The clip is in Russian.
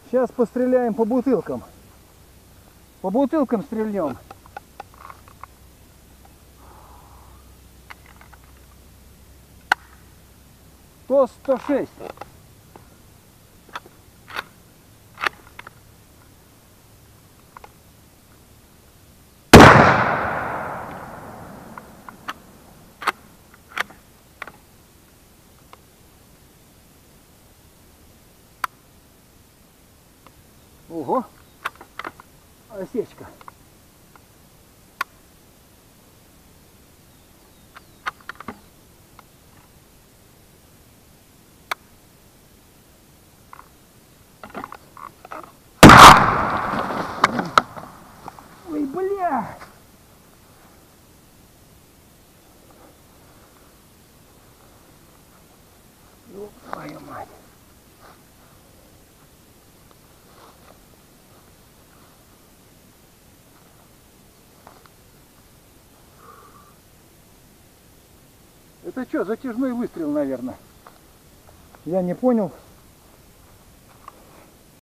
Сейчас постреляем по бутылкам. По бутылкам стрельнем. ТОС 106. Ого, осечка. Ой, бля! Ёб твою мать! Это что, затяжной выстрел, наверное? Я не понял.